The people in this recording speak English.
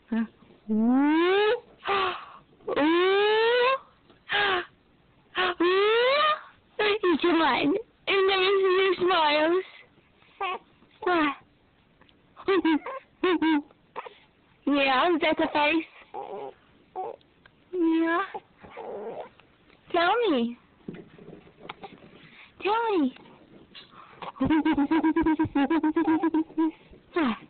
Huh? Ooh. Ooh. Ooh. Come on. And let me see your smiles. What? Yeah, is that the face? Yeah. Tell me. Tell me. What?